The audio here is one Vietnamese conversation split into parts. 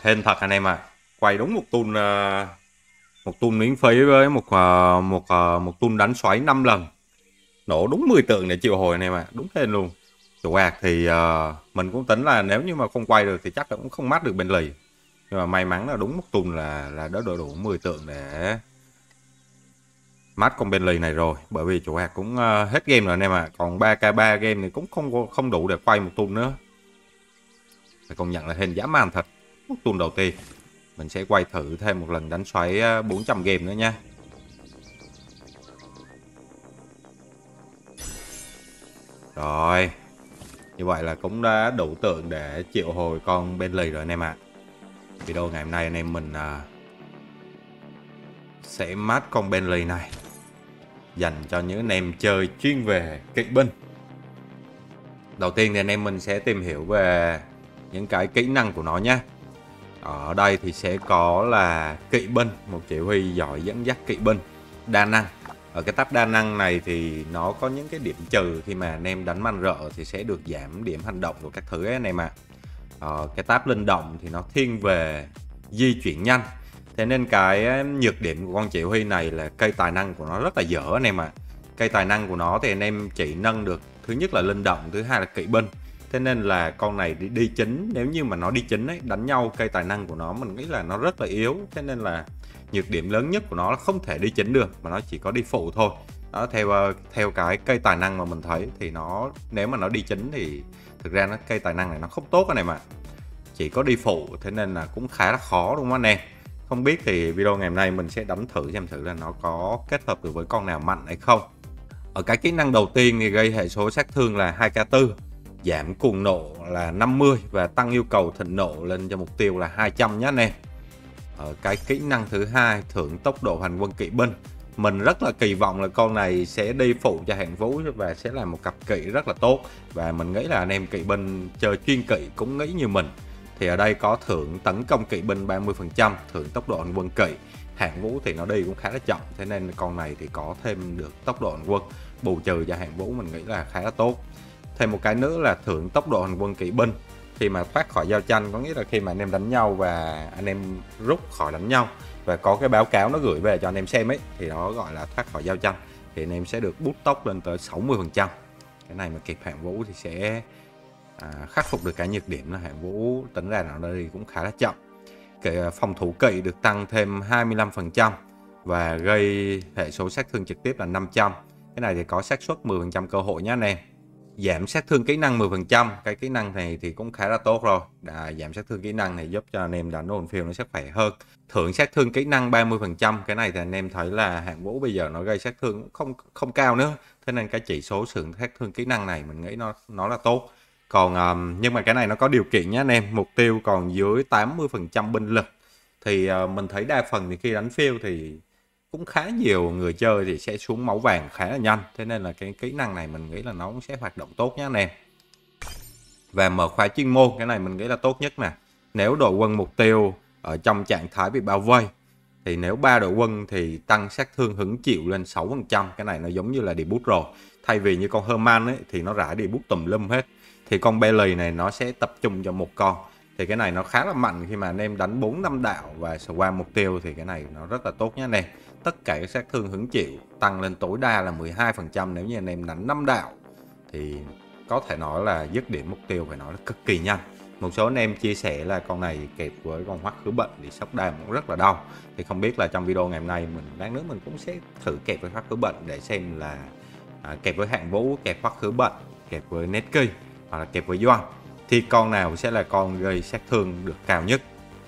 hên thật anh em ạ. Quay đúng một tuần miễn phí với một tuần đánh xoáy 5 lần. Nổ đúng 10 tượng để triệu hồi anh em ạ. Đúng hên luôn. Chủ ạc thì mình cũng tính là nếu như mà không quay được thì chắc là cũng không mát được bên lì. Nhưng mà may mắn là đúng một tuần là đã đủ 10 tượng để mát con Bentley này rồi. Bởi vì chủ ạc cũng hết game rồi anh em ạ. Còn 3k3 game thì cũng không đủ để quay một tuần nữa. Phải công nhận là hên dã man thật. Một tuần đầu tiên mình sẽ quay thử thêm một lần đánh xoáy 400 game nữa nha. Rồi, như vậy là cũng đã đủ tượng để triệu hồi con Bentley rồi anh em ạ. Video ngày hôm nay anh em mình sẽ mát con Bentley này dành cho những anh em chơi chuyên về kỵ binh. Đầu tiên thì anh em mình sẽ tìm hiểu về những cái kỹ năng của nó nhé. Ở đây thì sẽ có là kỵ binh, một chỉ huy giỏi dẫn dắt kỵ binh đa năng. Ở cái tab đa năng này thì nó có những cái điểm trừ khi mà anh em đánh man rợ thì sẽ được giảm điểm hành động của các thứ ấy anh em ạ. Cái tab linh động thì nó thiên về di chuyển nhanh. Thế nên cái nhược điểm của con chỉ huy này là cây tài năng của nó rất là dở anh em ạ. Cây tài năng của nó thì anh em chỉ nâng được thứ nhất là linh động, thứ hai là kỵ binh. Thế nên là con này đi chính, nếu như mà nó đi chính ấy, đánh nhau cây tài năng của nó mình nghĩ là nó rất là yếu. Thế nên là nhược điểm lớn nhất của nó là không thể đi chính được mà nó chỉ có đi phụ thôi. Đó, theo cái cây tài năng mà mình thấy thì nó, nếu mà nó đi chính thì thực ra cây tài năng này nó không tốt anh em ạ. Chỉ có đi phụ, thế nên là cũng khá là khó đúng không anh em. Không biết thì video ngày hôm nay mình sẽ đánh thử xem thử là nó có kết hợp được với con nào mạnh hay không. Ở cái kỹ năng đầu tiên thì gây hệ số sát thương là 2k4, giảm cuồng nộ là 50 và tăng yêu cầu thịnh nộ lên cho mục tiêu là 200 nhé anh em. Ở cái kỹ năng thứ hai, thưởng tốc độ hành quân kỵ binh, mình rất là kỳ vọng là con này sẽ đi phụ cho hạng vũ và sẽ là một cặp kỵ rất là tốt. Và mình nghĩ là anh em kỵ binh chơi chuyên kỵ cũng nghĩ như mình. Thì ở đây có thưởng tấn công kỵ binh 30%, thưởng tốc độ hành quân kỵ. Hạng vũ thì nó đi cũng khá là chậm, thế nên con này thì có thêm được tốc độ hành quân, bù trừ cho hạng vũ mình nghĩ là khá là tốt. Thêm một cái nữa là thưởng tốc độ hành quân kỵ binh khi mà thoát khỏi giao tranh, có nghĩa là khi mà anh em đánh nhau và anh em rút khỏi đánh nhau và có cái báo cáo nó gửi về cho anh em xem ấy, thì nó gọi là thoát khỏi giao tranh, thì anh em sẽ được boost tốc lên tới 60%. Cái này mà kịp hạng vũ thì sẽ khắc phục được cái nhược điểm là hạng vũ tính ra nó đi cũng khá là chậm. Cái phòng thủ kỵ được tăng thêm 25% và gây hệ số sát thương trực tiếp là 500. Cái này thì có xác suất 10% cơ hội nhé anh em. Giảm sát thương kỹ năng 10%, cái kỹ năng này thì cũng khá là tốt rồi. Giảm sát thương kỹ năng này giúp cho anh em đánh hồn phiêu nó sẽ khỏe hơn. Thưởng sát thương kỹ năng 30%, cái này thì anh em thấy là hạng vũ bây giờ nó gây sát thương không cao nữa. Thế nên cái chỉ số thưởng sát thương kỹ năng này mình nghĩ nó là tốt. Còn nhưng mà cái này nó có điều kiện nhé anh em, mục tiêu còn dưới 80% binh lực. Thì mình thấy đa phần thì khi đánh phiêu thì cũng khá nhiều người chơi thì sẽ xuống máu vàng khá là nhanh. Thế nên là cái kỹ năng này mình nghĩ là nó cũng sẽ hoạt động tốt nhé anh em. Và mở khóa chuyên môn, cái này mình nghĩ là tốt nhất nè. Nếu đội quân mục tiêu ở trong trạng thái bị bao vây, thì nếu 3 đội quân thì tăng sát thương hứng chịu lên 6%. Cái này nó giống như là debut rồi. Thay vì như con Herman ấy thì nó rải debut tùm lum hết, thì con Bailey này nó sẽ tập trung cho một con. Thì cái này nó khá là mạnh khi mà anh em đánh 4-5 đạo và swarm mục tiêu, thì cái này nó rất là tốt nhé anh em. Tất cả các sát thương hứng chịu tăng lên tối đa là 12% nếu như anh em đánh 5 đạo. Thì có thể nói là dứt điểm mục tiêu phải nói là cực kỳ nhanh. Một số anh em chia sẻ là con này kẹp với con hoắc khứ bệnh thì sốc đam cũng rất là đau. Thì không biết là trong video ngày hôm nay lát nữa mình cũng sẽ thử kẹp với hoắc khứ bệnh để xem là kẹp với hạng vũ, kẹp hoắc khứ bệnh, kẹp với Netky hoặc là kẹp với Doan, thì con nào sẽ là con gây sát thương được cao nhất.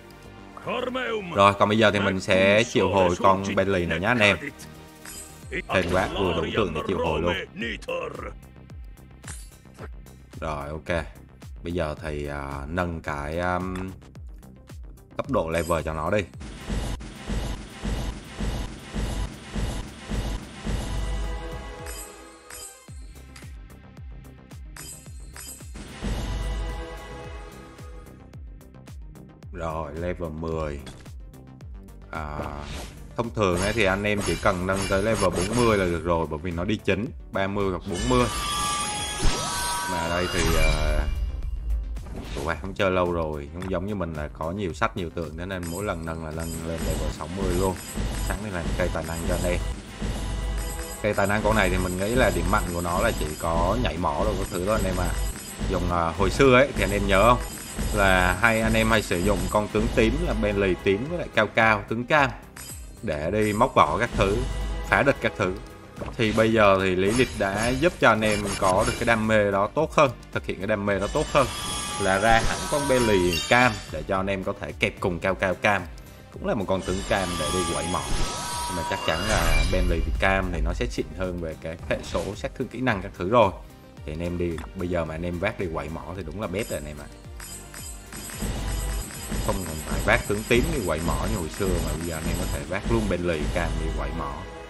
Rồi còn bây giờ thì mình sẽ triệu hồi con Bentley này nhá anh em. Tên quá vừa đủ tượng để triệu hồi luôn. Rồi ok. Bây giờ thì nâng cái cấp độ level cho nó đi. Rồi level 10. Thông thường ấy thì anh em chỉ cần nâng tới level 40 là được rồi, bởi vì nó đi chính 30 hoặc 40. Mà ở đây thì Tụi bạn không chơi lâu rồi, không giống như mình là có nhiều sách nhiều tượng, thế nên mỗi lần nâng là nâng lên level 60 luôn. Sẵn đây là cây tài năng cho anh em. Cây tài năng con này thì mình nghĩ là điểm mạnh của nó là chỉ có nhảy mỏ rồi có thứ thôi anh em à. Dùng hồi xưa ấy thì anh em nhớ không, là anh em hay sử dụng con tướng tím là Bentley tím với lại cao cao tướng cam để đi móc vỏ các thứ, phá địch các thứ. Thì bây giờ thì Lý Lịch đã giúp cho anh em có được cái đam mê đó tốt hơn, thực hiện cái đam mê đó tốt hơn, là ra hẳn con Bentley cam để cho anh em có thể kẹp cùng cao cao cam, cũng là một con tướng cam để đi quậy mỏ. Nhưng mà chắc chắn là Bentley cam thì nó sẽ xịn hơn về cái hệ số sát thương kỹ năng các thứ rồi. Thì anh em đi bây giờ mà anh em vác đi quậy mỏ thì đúng là best rồi anh em ạ. Không còn phải vác tướng tím đi quậy mỏ như hồi xưa, mà bây giờ anh em có thể vác luôn Bentley cam đi quậy mỏ.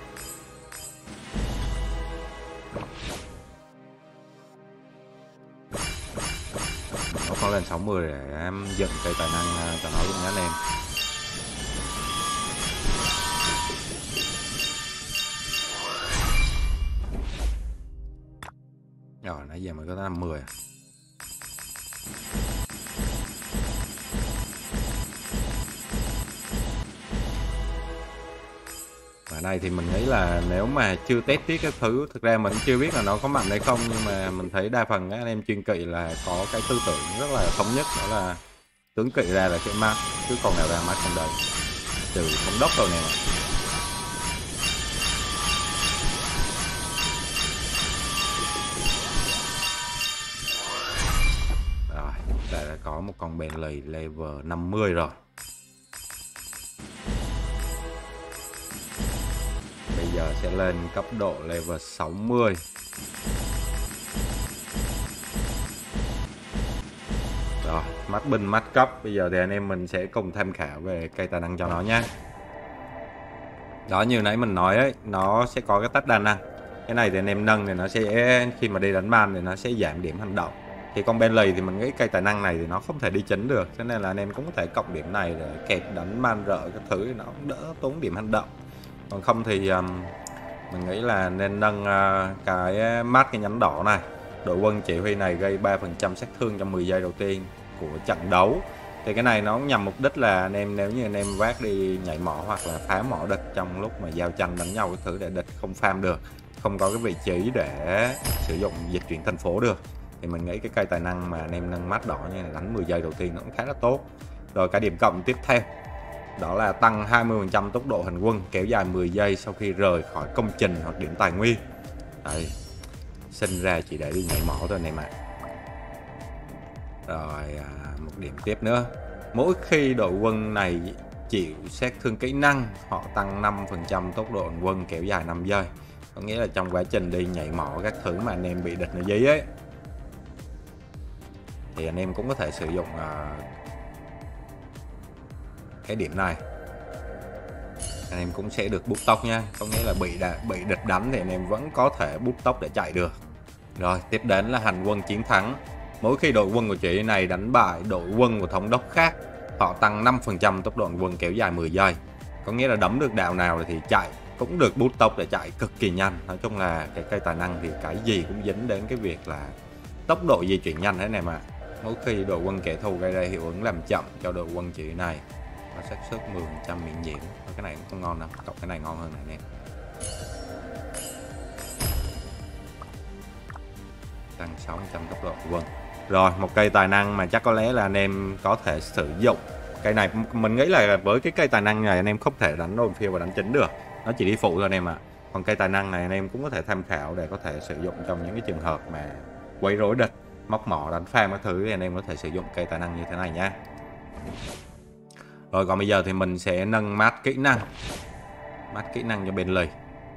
Nó có lên 60 để em dựng cây tài năng cho nó luôn nhé anh em. Rồi nãy giờ mới có 50 à. Ở đây thì mình nghĩ là nếu mà chưa test tiếp các thứ, thực ra mình chưa biết là nó có mạnh hay không, nhưng mà mình thấy đa phần các anh em chuyên kỵ là có cái tư tưởng rất là thống nhất, đó là tướng kỵ ra là sẽ mát, chứ còn nào ra mát trong đời trừ thống đốc rồi nè. Rồi, đây là có một con Bentley level 50 rồi. Bây giờ sẽ lên cấp độ level 60. Rồi, mắt binh mắt cấp. Bây giờ thì anh em mình sẽ cùng tham khảo về cây tài năng cho nó nhé. Đó, như nãy mình nói ấy, nó sẽ có cái tách đa năng. Cái này thì anh em nâng thì nó sẽ, khi mà đi đánh ban thì nó sẽ giảm điểm hành động. Thì con Bentley thì mình nghĩ cây tài năng này thì nó không thể đi chính được, cho nên là anh em cũng có thể cộng điểm này để kẹp đánh man rợ các thứ, nó cũng đỡ tốn điểm hành động. Còn không thì mình nghĩ là nên nâng cái mát cái nhánh đỏ này. Đội quân chỉ huy này gây 3% sát thương trong 10 giây đầu tiên của trận đấu. Thì cái này nó nhằm mục đích là anh em, nếu như anh em vác đi nhảy mỏ hoặc là phá mỏ địch trong lúc mà giao tranh đánh nhau cái thứ, để địch không farm được, không có cái vị trí để sử dụng dịch chuyển thành phố được, thì mình nghĩ cái cây tài năng mà anh em nâng mắt đỏ như này đánh 10 giây đầu tiên nó cũng khá là tốt. Rồi cái điểm cộng tiếp theo đó là tăng 20% tốc độ hành quân kéo dài 10 giây sau khi rời khỏi công trình hoặc điểm tài nguyên. Đấy, sinh ra chỉ để đi nhảy mỏ thôi này mà. Rồi một điểm tiếp nữa, mỗi khi đội quân này chịu sát thương kỹ năng, họ tăng 5% tốc độ hành quân kéo dài 5 giây. Có nghĩa là trong quá trình đi nhảy mỏ các thứ mà anh em bị địch nó dí ấy, thì anh em cũng có thể sử dụng cái điểm này, anh em cũng sẽ được bút tốc nha. Có nghĩa là bị địch đánh thì anh em vẫn có thể bút tốc để chạy được. Rồi tiếp đến là hành quân chiến thắng. Mỗi khi đội quân của chị này đánh bại đội quân của thống đốc khác, họ tăng 5% tốc độ hành quân kéo dài 10 giây. Có nghĩa là đấm được đạo nào thì chạy cũng được bút tốc để chạy cực kỳ nhanh. Nói chung là cái cây tài năng thì cái gì cũng dính đến cái việc là tốc độ di chuyển nhanh thế này mà. Mỗi khi đội quân kẻ thù gây ra hiệu ứng làm chậm cho đội quân chị này, nó xác suất 10% miễn nhiễm. Cái này cũng không ngon đâu, cộng cái này ngon hơn này nè. Tăng 6% tốc độ quân. Rồi một cây tài năng mà chắc có lẽ là anh em có thể sử dụng. Cây này mình nghĩ là với cái cây tài năng này anh em không thể đánh đồn phiêu và đánh chính được, nó chỉ đi phụ thôi anh em ạ. Còn cây tài năng này anh em cũng có thể tham khảo để có thể sử dụng trong những cái trường hợp mà quấy rối địch, móc mỏ, đánh farm các thứ, thì anh em có thể sử dụng cây tài năng như thế này nhé. Rồi còn bây giờ thì mình sẽ nâng mát kỹ năng. Mát kỹ năng cho Bentley.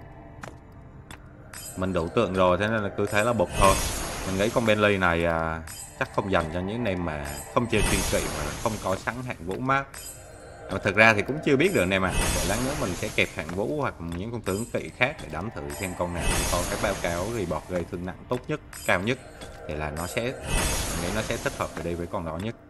Mình đủ tượng rồi, thế nên là cứ thế là bục thôi. Mình nghĩ con Bentley này chắc không dành cho những anh em mà không chơi chuyên kỵ mà không có sẵn hạng vũ mát. Mà thực ra thì cũng chưa biết được anh em à. Để lát nữa mình sẽ kẹp hạng vũ hoặc những con tướng kỵ khác để đánh thử xem con nào có cái báo cáo report gây thương nặng tốt nhất, cao nhất, thì là nó sẽ, mình nghĩ nó sẽ thích hợp để đi với con đó nhất.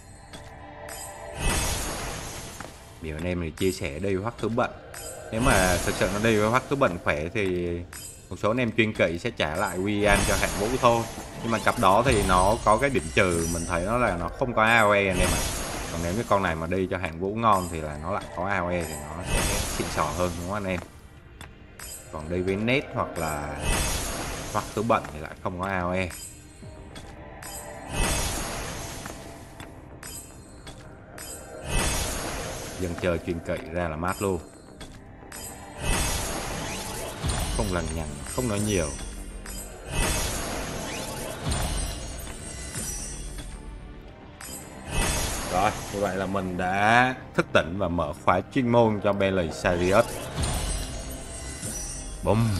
Điều anh em thì chia sẻ đi hoắc thứ bệnh. Nếu mà thực sự nó đi với hoắc thứ bệnh khỏe thì Một số anh em chuyên kỵ sẽ trả lại Wian cho hạng vũ thôi, nhưng mà cặp đó thì nó có cái điểm trừ, mình thấy nó là nó không có AOE anh em ạ. Còn nếu cái con này mà đi cho hạng vũ ngon thì là nó lại có AOE thì nó sẽ xịn sò hơn đúng không anh em. Còn đi với nét hoặc là Hoắc Tứ Bận thì lại không có AOE. Dân chơi chuyên kỵ ra là mát luôn, không lằng nhằng, không nói nhiều. Rồi, như vậy là mình đã thức tỉnh và mở khóa chuyên môn cho Belisarius. Bùm.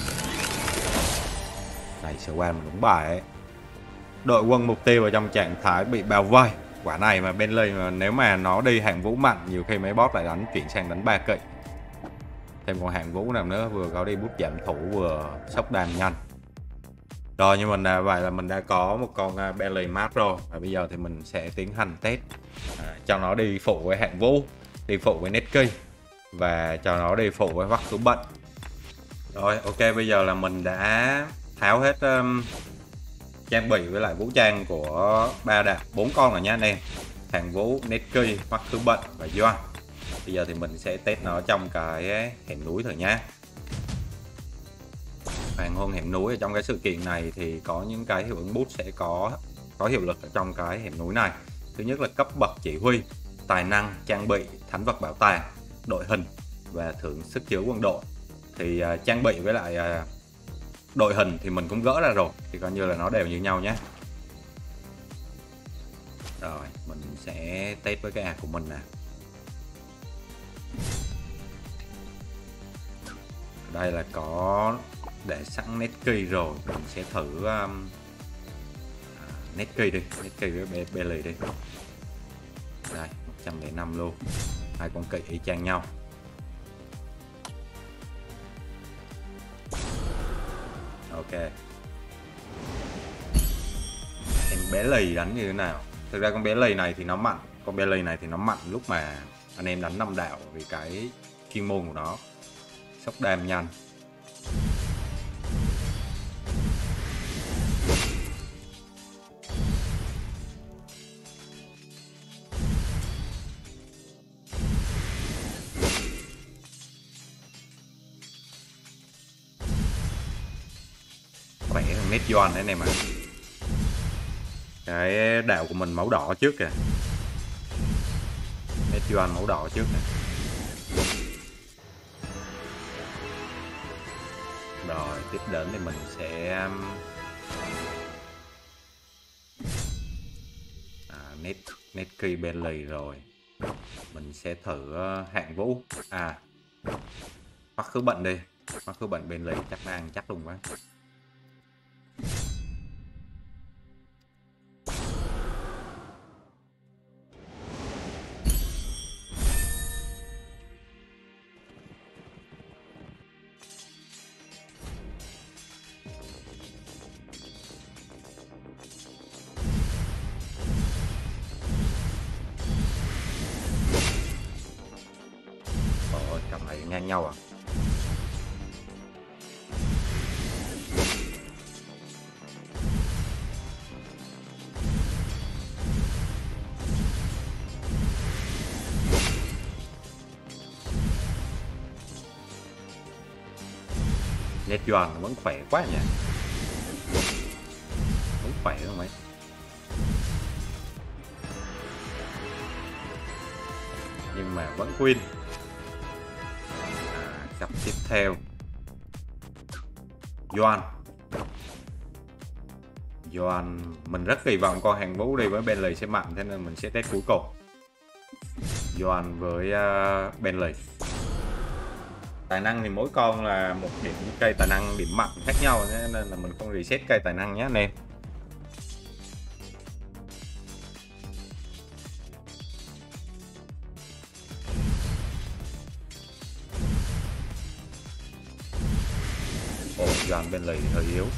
Này sợ qua mình đúng bài ấy. Đội quân mục tiêu ở trong trạng thái bị bao vây. Quả này mà Bentley mà nếu mà nó đi hạng vũ mạnh, nhiều khi mấy boss lại đánh chuyển sang đánh 3 kỵ. Thêm con hạng vũ nào nữa, vừa có đi bút giảm thủ vừa sốc đam nhanh. Rồi như mình vậy là mình đã có một con Bentley mát rồi. Và bây giờ thì mình sẽ tiến hành test cho nó đi phụ với hạng vũ, đi phụ với Netky và cho nó đi phụ với Hoắc Tứ Bận. Rồi ok, bây giờ là mình đã tháo hết trang bị với lại vũ trang của 4 con rồi nha anh em. Hạng vũ, Netky, Hoắc Tứ Bận và Doan. Bây giờ thì mình sẽ test nó trong cái hẻm núi thôi nhá. Hoàng hôn hẻm núi, ở trong cái sự kiện này thì có những cái hiệu ứng boost sẽ có hiệu lực ở trong cái hẻm núi này. Thứ nhất là cấp bậc chỉ huy, tài năng, trang bị, thánh vật bảo tàng, đội hình và thưởng sức chứa quân đội. Thì trang bị với lại đội hình thì mình cũng gỡ ra rồi, thì coi như là nó đều như nhau nhé. Rồi mình sẽ test với cái ạc của mình nè. Đây là có để sẵn Netky rồi, mình sẽ thử Netky đi, Netky với Belly đi. Đây 105 luôn, hai con kỵ y chang nhau. Ok, em bé lì đánh như thế nào? Thực ra con bé lì này thì nó mạnh, con bé lì này thì nó mạnh lúc mà anh em đánh 5 đạo, vì cái chuyên môn của nó sốc đam nhanh. Khỏe hơn nét Doan đấy anh em ạ. Cái đạo của mình màu đỏ trước kìa, nét Doan màu đỏ trước nè. Rồi tiếp đến thì mình sẽ Netky Bentley rồi. Mình sẽ thử hạng vũ, Hoắc Tứ Bận đi. Hoắc Tứ Bận Bentley chắc nó ăn chắc luôn quá. Cặp này ngang nhau à? Nét Doan vẫn khỏe quá nhỉ, vẫn khỏe không mấy. Nhưng mà vẫn win. Cặp tiếp theo Doan mình rất kỳ vọng con hàng vũ đi với Bentley sẽ mạnh, thế nên mình sẽ test cuối cùng Doan với Bentley. Tài năng thì mỗi con là một điểm cây tài năng, điểm mạnh khác nhau, nên là mình không reset cây tài năng nhé anh em. Doan Bentley thì hơi yếu,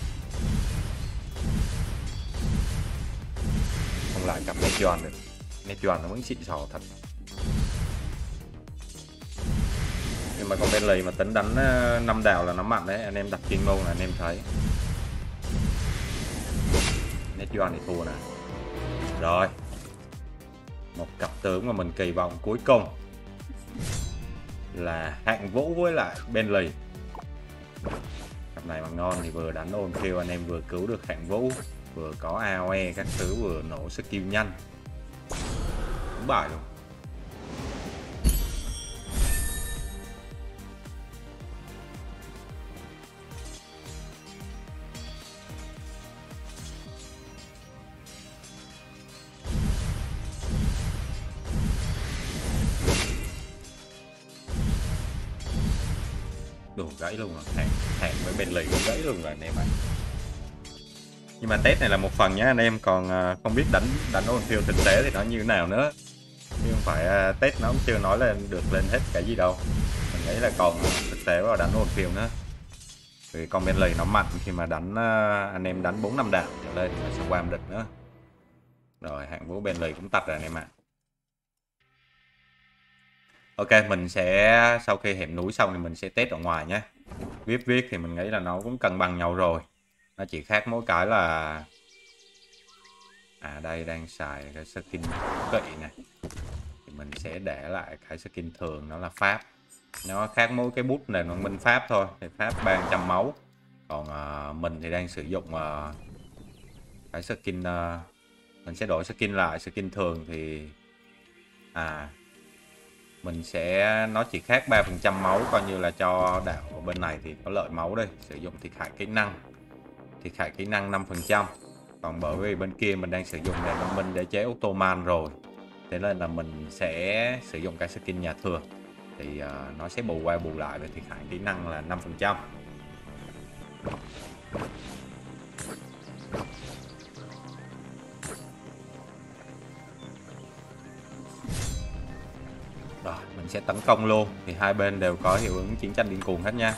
không lại cặp nét Doan được. Nét Doan nó vẫn xịn sò thật, nhưng mà con Bentley mà tính đánh 5 đào là nó mạnh đấy, anh em đặt chuyên môn là anh em thấy. Netjuan thì thua nè. Rồi, một cặp tướng mà mình kỳ vọng cuối cùng là Hạng Vũ với lại Bentley. Cặp này mà ngon thì vừa đánh ôn kill anh em vừa cứu được Hạng Vũ, vừa có AOE các thứ, vừa nổ skill nhanh, đúng bài luôn. Đồ gãy luôn rồi, Hạng với Bentley cũng gãy luôn rồi anh em ạ. Nhưng mà test này là một phần nhé anh em, còn không biết đánh ôn field thực tế thì nó như thế nào nữa, chứ không phải test nó cũng chưa nói lên được lên hết cái gì đâu. Mình nghĩ là còn thực tế vào đánh ôn field nữa, vì con Bentley nó mạnh khi mà đánh anh em đánh 4-5 đạn trở lên mà sẽ quam địch nữa. Rồi Hạng Vũ Bentley cũng tạch rồi anh em ạ. Ok, mình sẽ sau khi hẻm núi xong thì mình sẽ test ở ngoài nhé. Viết thì mình nghĩ là nó cũng cân bằng nhau rồi, nó chỉ khác mỗi cái là đây đang xài cái skin kỵ này thì mình sẽ để lại cái skin thường, nó là pháp. Nó khác mỗi cái bút này nó minh pháp thôi, thì pháp 300 máu. Còn mình thì đang sử dụng cái skin mình sẽ đổi skin lại. Skin thường thì mình sẽ, nó chỉ khác 3% máu, coi như là cho đạo ở bên này thì có lợi máu đây. Sử dụng thiệt hại kỹ năng 5%. Còn bởi vì bên kia mình đang sử dụng nền văn minh để chế Ottoman rồi, thế nên là mình sẽ sử dụng cái skin nhà thường, thì nó sẽ bù qua bù lại về thiệt hại kỹ năng là 5%. Rồi mình sẽ tấn công luôn, thì hai bên đều có hiệu ứng chiến tranh điên cuồng hết nha.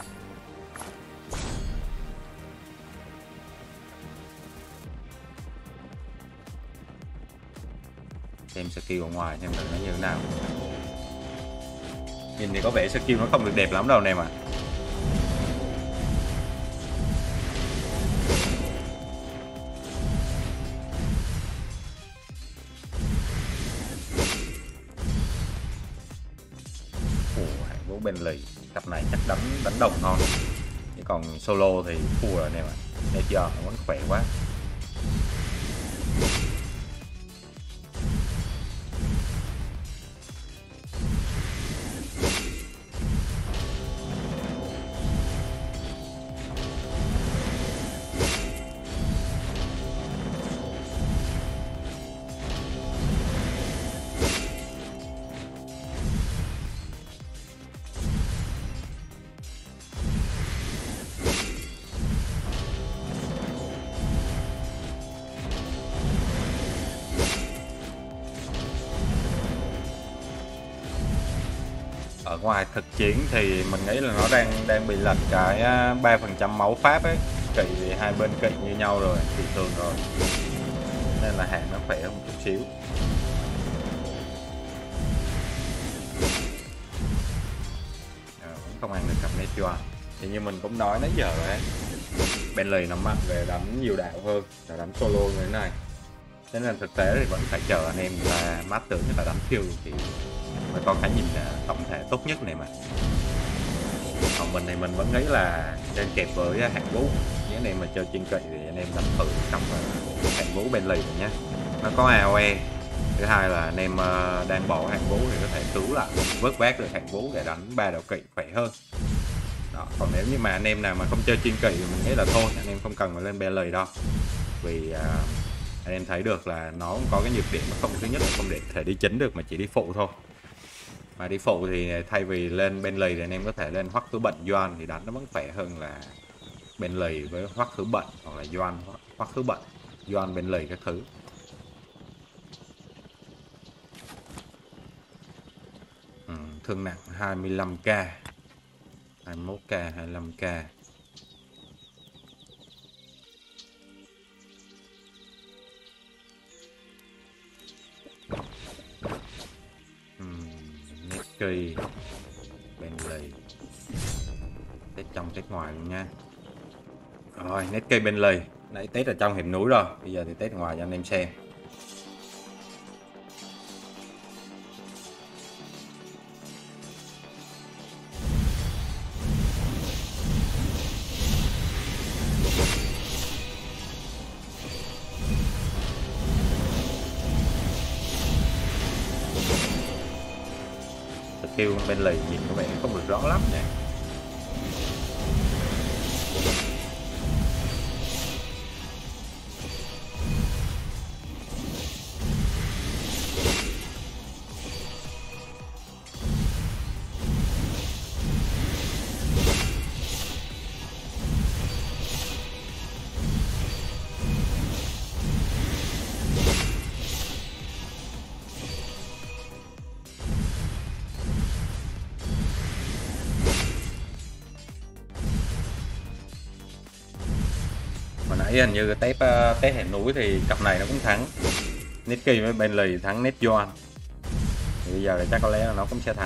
Xem skill ở ngoài xem nó như thế nào. Nhìn thì có vẻ skill nó không được đẹp lắm đâu anh em ạ. Hạng Vũ Bentley cặp này chắc đánh đồng ngon, chứ còn solo thì thua rồi anh em ạ. Netjuan nó vẫn khỏe quá. Ở ngoài thực chiến thì mình nghĩ là nó đang bị lệch cái 3% máu pháp ấy. Kỵ thì hai bên kỵ như nhau rồi, thì thường rồi, nên là Hạng nó khỏe hơn một chút xíu. Vẫn không ăn được cặp Netjuan. Thì như mình cũng nói nãy giờ rồi ấy, Bentley nó mạnh về đánh nhiều đạo hơn là đánh solo như thế này, thế nên thực tế thì vẫn phải chờ anh em là master như là đánh field thì mới có cái nhìn tổng thể tốt nhất này mà. Còn mình thì mình vẫn nghĩ là trên kẹp với Hạng Vũ. Nếu anh em mà chơi chuyên kỵ thì anh em đánh thử trong Hạng Vũ Bentley nhé, nó có AOE. Thứ hai là anh em đang bỏ Hạng Vũ thì có thể cứu lại, vớt vát được Hạng Vũ để đánh 3 đạo kỵ khỏe hơn. Đó. Còn nếu như mà anh em nào mà không chơi chuyên kỵ thì mình nghĩ là thôi, anh em không cần phải lên Bentley đâu, vì anh em thấy được là nó cũng có cái nhược điểm, nó không, thứ nhất là không để thể đi chính được mà chỉ đi phụ thôi. Mà đi phụ thì thay vì lên Bentley thì anh em có thể lên Hoắc Khứ Bệnh Doan, thì đánh nó vẫn khỏe hơn là Bentley với Hoắc Khứ Bệnh, hoặc là Doan Hoắc Khứ Bệnh, Doan Bentley các thứ. Thương nặng 25k, 21k, 25k. Nicky, Bentley. Test trong test ngoài luôn nha. Rồi, nét cây Bentley nãy test ở trong hẻm núi rồi, bây giờ thì test ngoài cho anh em xem. Skill Bentley nhìn có vẻ không được rõ lắm nha. Hồi nãy hình như test hẻm núi thì cặp này nó cũng thắng. Nicky với Bentley thắng Net Yuan. Thì bây giờ thì chắc có lẽ là nó cũng sẽ thắng.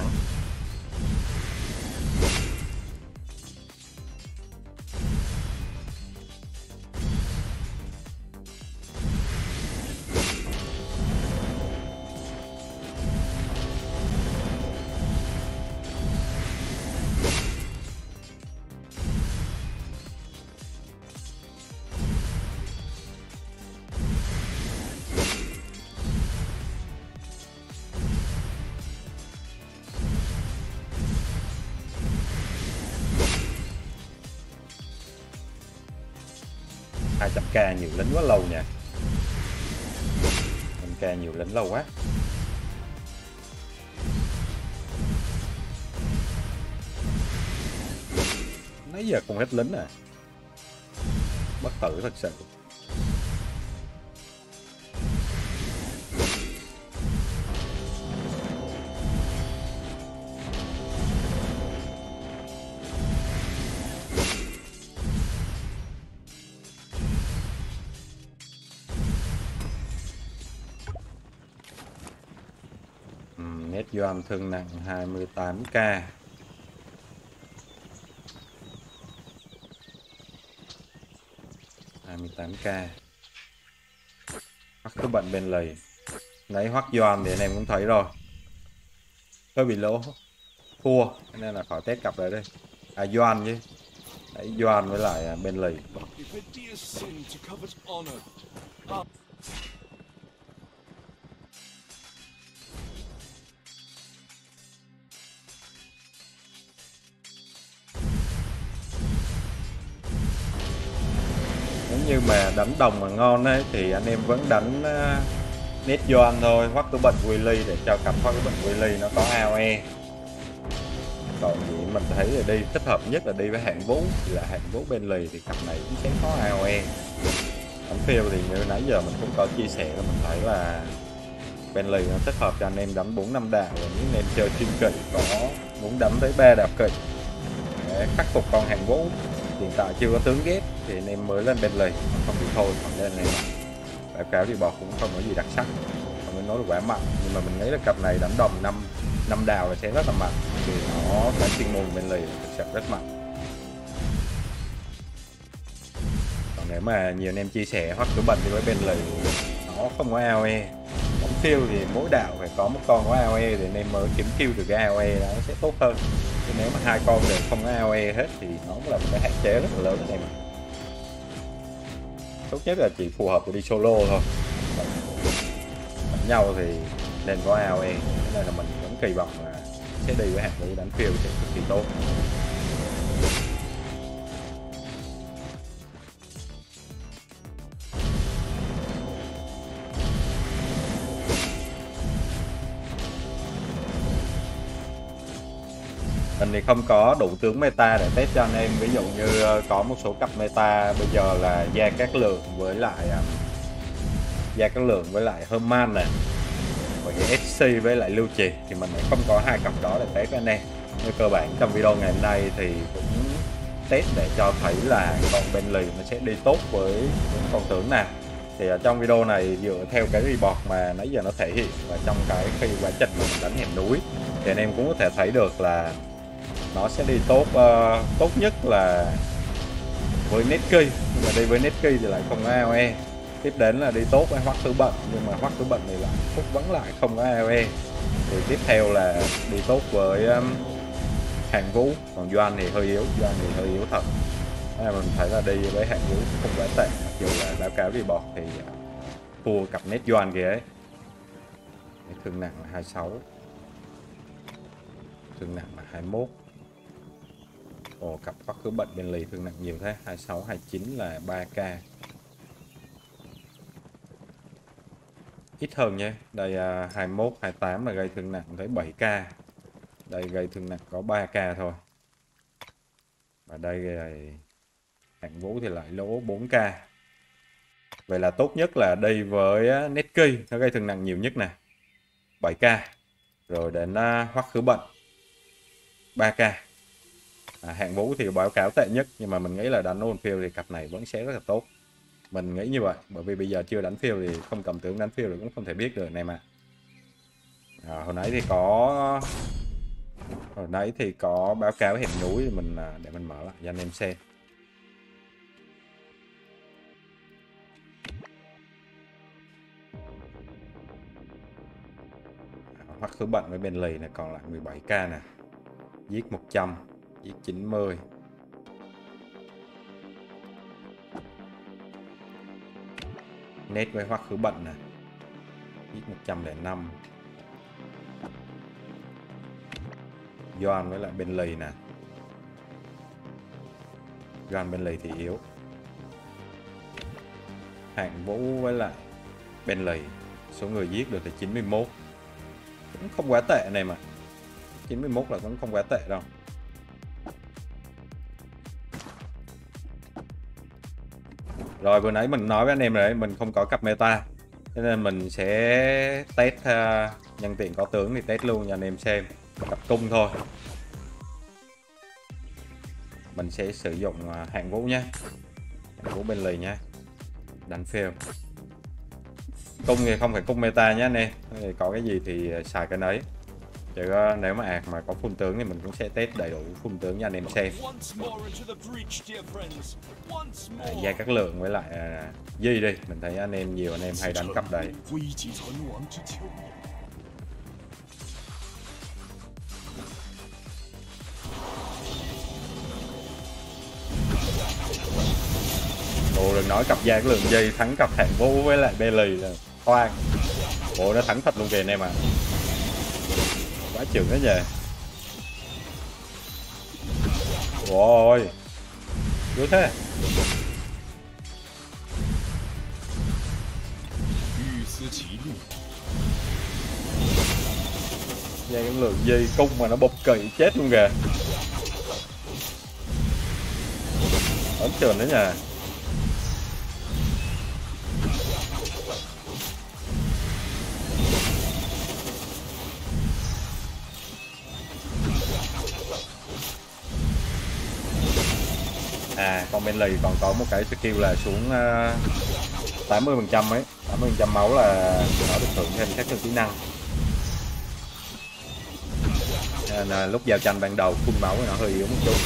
K nhiều lính quá lâu nha. 100k nhiều lính lâu quá. Nãy giờ không hết lính à. Bất tử thật sự. Net Yuan thương nặng 28k. Hoắc cứ bận bên lầy. Nãy Hoắc Yuan thì anh em cũng thấy rồi. Hơi bị lỗ. Thua, nên là khỏi test cặp lại đây. À Yuan chứ. Đấy, Yuan với lại bên lầy. Nếu như mà đánh đồng mà ngon ấy thì anh em vẫn đánh Net Yuan thôi, Hoắc cứ bận Willy để cho cặp Hoắc cứ bận Willy nó có AOE. Còn gì mình thấy là đi thích hợp nhất là đi với hạng vũ, thì là hạng vũ bên lì thì cặp này cũng sẽ có AOE. Đánh phiêu thì như nãy giờ mình cũng có chia sẻ là mình thấy là bên lì nó thích hợp cho anh em đánh 4-5 đạo, và những anh em chơi thiên kỵ có muốn đánh tới 3 đạo kỵ để khắc phục con hạng vũ hiện tại chưa có tướng ghép thì anh em mới lên bên lì, không thì thôi. Còn lên này báo cáo thì bọt cũng không có gì đặc sắc, không có nói được quá mạnh, nhưng mà mình nghĩ là cặp này đánh đồng 5 đào là sẽ rất là mạnh, thì nó cái chuyên môn bên lì thực sự rất mạnh. Còn nếu mà nhiều anh em chia sẻ hoặc cứ bận thì với bên lì nó không có AOE, bóng phiêu thì mỗi đạo phải có một con có AOE thì anh em mới kiếm kill được cái AOE đó nó sẽ tốt hơn. Chứ nếu mà hai con đều không có AOE hết thì nó cũng là một cái hạn chế rất là lớn anh em. Tốt nhất là chỉ phù hợp để đi solo thôi, đánh nhau thì nên có AOE, thế nên là mình vẫn kỳ vọng là sẽ đi với hạng vũ đánh phiêu sẽ cực kỳ tốt. Mình thì không có đủ tướng meta để test cho anh em, ví dụ như có một số cặp meta bây giờ là Gia Cát Lượng với lại Herman này, và cái SC với lại Lưu Trì thì mình lại không có hai cặp đó để test với anh em. Như cơ bản trong video ngày hôm nay thì cũng test để cho thấy là con Bentley nó sẽ đi tốt với những con tướng nào. Thì ở trong video này dựa theo cái report mà nãy giờ nó thể hiện, và trong cái khi quá trình mà mình đánh hẻm núi thì anh em cũng có thể thấy được là nó sẽ đi tốt, tốt nhất là với Netky, nhưng mà đi với Netky thì lại không có AOE. Tiếp đến là đi tốt với Hoắc Tử Bận, nhưng mà Hoắc Tử Bận thì lại vẫn lại không có AOE. Thì tiếp theo là đi tốt với Hạng Vũ, còn Doan thì hơi yếu, thật. Mình thấy là đi với Hạng Vũ không quá tệ, mặc dù là báo cáo report thì thua cặp nét Doan kìa ấy. Thương nặng là 26, thương nặng là 21. Ồ, cặp Hoắc Tử Bận bên lì thương nặng nhiều thế, 26, 29 là 3k. Ít hơn nha, đây 21, 28 là gây thương nặng tới 7k. Đây gây thương nặng có 3k thôi. Và đây Hạng Vũ thì lại lỗ 4k. Vậy là tốt nhất là đi với Netky, nó gây thương nặng nhiều nhất nè, 7k. Rồi đến Hoắc Tử Bận 3k. Hạng Vũ thì báo cáo tệ nhất, nhưng mà mình nghĩ là đánh on field thì cặp này vẫn sẽ rất là tốt. Mình nghĩ như vậy, bởi vì bây giờ chưa đánh field thì không cầm tướng đánh field thì cũng không thể biết được này mà. Hồi nãy thì có báo cáo hiểm núi thì mình để mình mở lại cho anh em xem. Hoắc Tử Bận với bên lì này còn lại 17k nè. Giết 100, giết 90. Nét với Hoắc Tử Bận nè, giết 105. Doan với lại bên lì nè. Doan bên lì thì yếu. Hạng Vũ với lại bên lì, số người giết được thì 91. Cũng không quá tệ này mà. 91 là cũng không quá tệ đâu. Rồi vừa nãy mình nói với anh em rồi, mình không có cặp meta, cho nên mình sẽ test, nhân tiện có tướng thì test luôn cho anh em xem. Cặp cung thôi. Mình sẽ sử dụng Hạng Vũ nhé, Hạng Vũ bên lì nhé, đánh fail. Cung thì không phải cung meta nhé anh em, có cái gì thì xài cái đấy. Chứ nếu mà mà có full tướng thì mình cũng sẽ test đầy đủ full tướng cho anh em xem. Gia Cát Lượng với lại Di đi, mình thấy anh em nhiều anh em hay đánh cặp đấy. Ồ, đừng nói cặp Gia Cát Lượng Di thắng cặp Hạng Vũ với lại Belly là khoan. Ồ, nó thắng thật luôn kìa anh em ạ. Quá chừng đó nhờ. Ôi, dữ thế. Gia Cát Lượng Di cung mà nó bục kỳ chết luôn kìa. Ấn trường đấy nha. Còn bên lì còn có một cái skill là xuống 80% ấy, 80% máu là nó được thưởng thêm các kỹ năng. Nên lúc giao tranh ban đầu full máu nó hơi yếu một chút.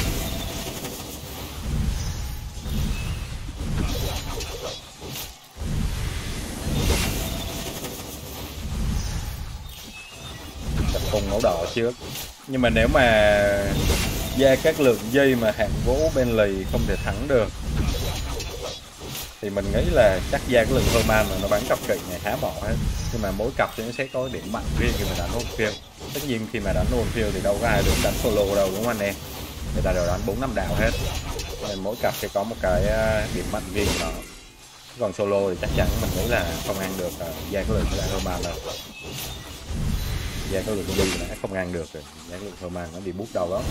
Tập cùng máu đỏ trước. Nhưng mà nếu mà Gia Cát Lượng Di mà Hạng Vũ bên lì không thể thắng được thì mình nghĩ là chắc Gia Cát Lượng Herman mà nó bắn cặp kỵ này há mỏ hết. Nhưng mà mỗi cặp thì nó sẽ có điểm mạnh riêng khi mà đánh on field. Tất nhiên khi mà đánh on field thì đâu có ai được đánh solo đâu, đúng không anh em? Người ta đều đánh 4-5 đạo hết. Nên mỗi cặp sẽ có một cái điểm mạnh riêng của nó. Còn solo thì chắc chắn mình nghĩ là không ăn được Gia Cát Lượng với lại Herman đâu. Gia Cát Lượng Di đã không ăn được rồi. Gia Cát Lượng Herman nó bị bút đầu đó.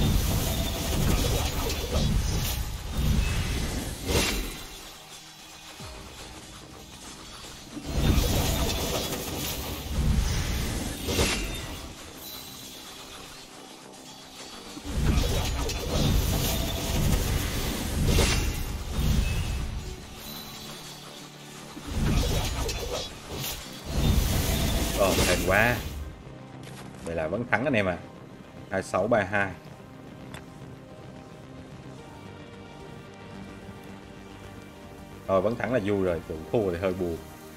Hên quá. Vậy là vẫn thắng anh em à. 26-32. Thôi vẫn thắng là vui rồi, chủ thua thì hơi buồn.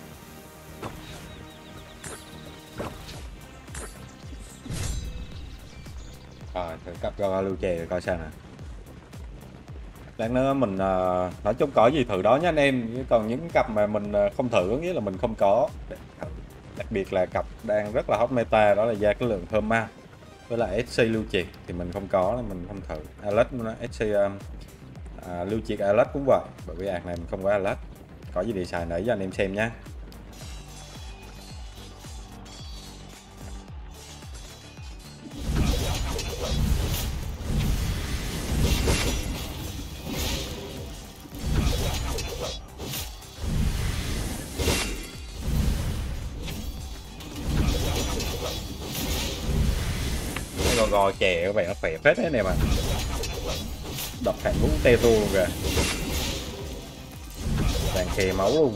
Rồi thử cấp cho lưu chè coi sao nè. Lát nữa mình nói chung có gì thử đó nha anh em, chứ còn những cặp mà mình không thử có nghĩa là mình không có. Đặc biệt là cặp đang rất là hot meta, đó là ra cái lượng Herma với lại SC lưu triệt thì mình không có, nên mình không thử. Alex SC lưu triệt Alex cũng vậy, bởi vì ạc này mình không có Alex. Có gì để xài nãy cho anh em xem nhé. Gò chè có vẻ nó khỏe phết thế này mà. Đập phản vũ tê tu luôn kìa. Vàng khè máu luôn.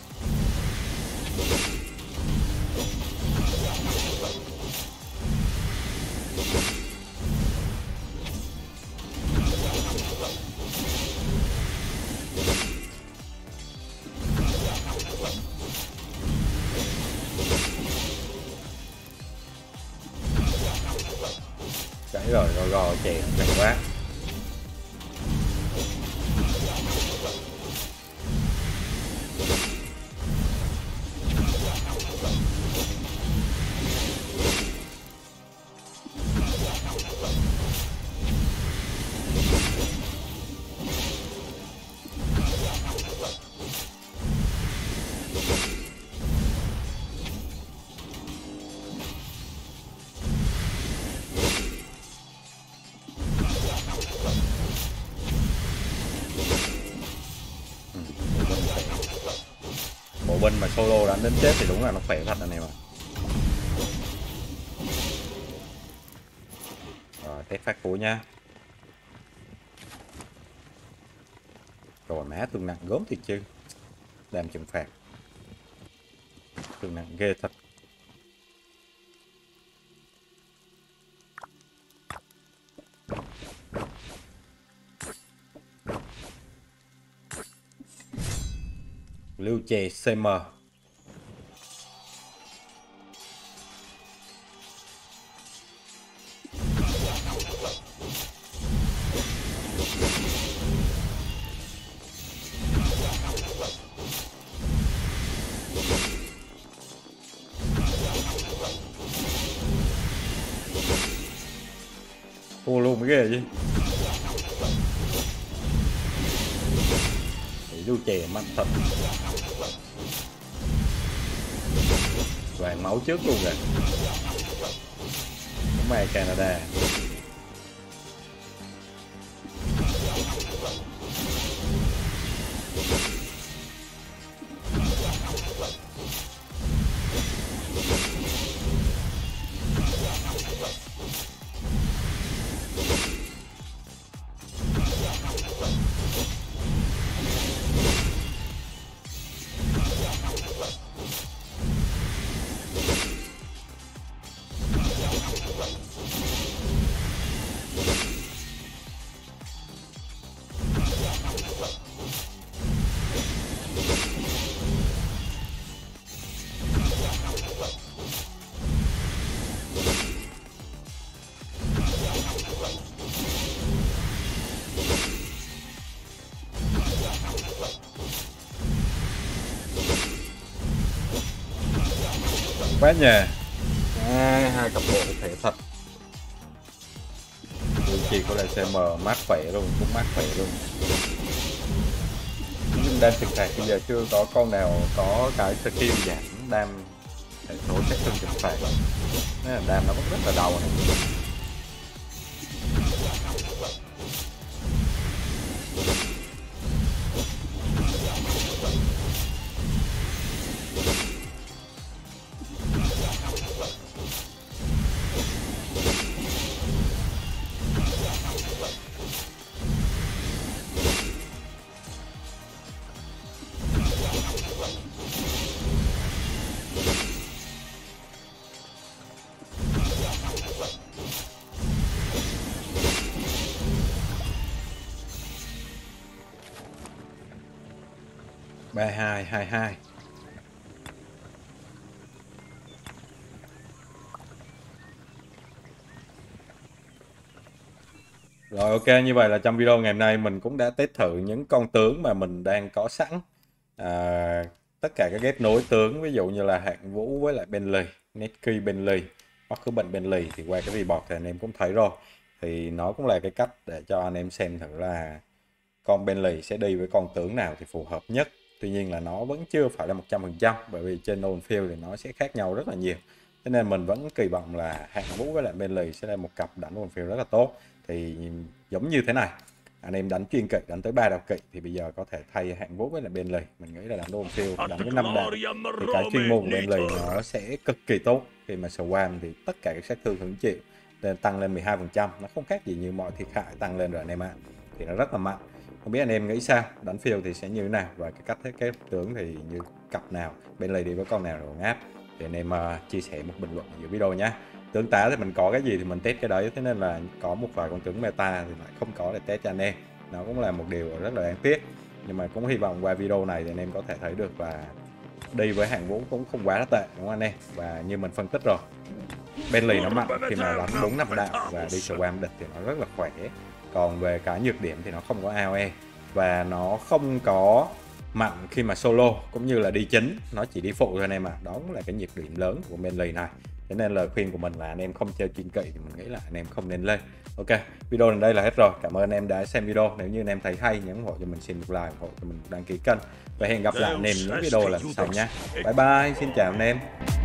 Đấy rồi, gò chè mạnh quá. Bộ binh mà solo đánh đến chết thì đúng là nó khỏe thật anh em ạ. Rồi test phát của nha. Rồi má tương nặng gớm thiệt chứ. Đam trừng phạt tương nặng ghê thật. Lưu chè CM. Thua luôn mới ghê chứ. Lưu chè mạnh thật. Vàng máu trước luôn rồi. Cũng may Canada. Quá nhờ. Hai cặp bộ thể thật. Đôi chỉ có lại CM mát khỏe luôn, cũng mát khỏe luôn. Nhưng đam trừng phạt bây giờ chưa có con nào có cái skill giảm đam hệ số sát thương trừng phạt. Nên là đam nó vẫn rất là đau này. 3222. Rồi ok, như vậy là trong video ngày hôm nay mình cũng đã test thử những con tướng mà mình đang có sẵn. Tất cả các ghép nối tướng, ví dụ như là Hạng Vũ với lại Bentley, Netky Bentley, hoặc cứ bệnh Bentley, thì qua cái report thì anh em cũng thấy rồi. Thì nó cũng là cái cách để cho anh em xem thử là con Bentley sẽ đi với con tướng nào thì phù hợp nhất. Tuy nhiên là nó vẫn chưa phải là 100%, bởi vì trên on field thì nó sẽ khác nhau rất là nhiều. Cho nên mình vẫn kỳ vọng là Hạng Vũ với lại Bentley sẽ là một cặp đánh on field rất là tốt. Thì giống như thế này, anh em đánh chuyên kỵ, đánh tới 3 đạo kỵ thì bây giờ có thể thay Hạng Vũ với lại Bentley. Mình nghĩ là đánh on field, đánh với 5 đạo thì cái chuyên môn của Bentley nó sẽ cực kỳ tốt. Khi mà swarm thì tất cả các sát thương hứng chịu tăng lên 12%, nó không khác gì như mọi thiệt hại tăng lên rồi anh em ạ. Thì nó rất là mạnh. Không biết anh em nghĩ sao, đánh field thì sẽ như thế nào, và cái cách thiết kế tướng thì như cặp nào, Bentley đi với con nào rồi ngáp, thì anh em chia sẻ một bình luận ở dưới video nhé. Tướng tá thì mình có cái gì thì mình test cái đấy, thế nên là có một vài con tướng meta thì lại không có để test cho anh em, nó cũng là một điều rất là đáng tiếc. Nhưng mà cũng hy vọng qua video này thì anh em có thể thấy được là đi với Hạng Vũ cũng không quá tệ, đúng không anh em? Và như mình phân tích rồi, Bentley nó mạnh khi mà đánh 4-5 đạo và đi swarm địch thì nó rất là khỏe. Còn về cái nhược điểm thì nó không có AOE, và nó không có mạnh khi mà solo cũng như là đi chính, nó chỉ đi phụ thôi anh em ạ. Đó cũng là cái nhược điểm lớn của Bentley này. Thế nên lời khuyên của mình là anh em không chơi chuyên kỵ thì mình nghĩ là anh em không nên lên. Ok, video đến đây là hết rồi. Cảm ơn anh em đã xem video. Nếu như anh em thấy hay, nhấn ủng hộ cho mình, xin một like, ủng hộ cho mình, đăng ký kênh, và hẹn gặp lại anh em những video lần sau nha. Bye bye, xin chào anh em.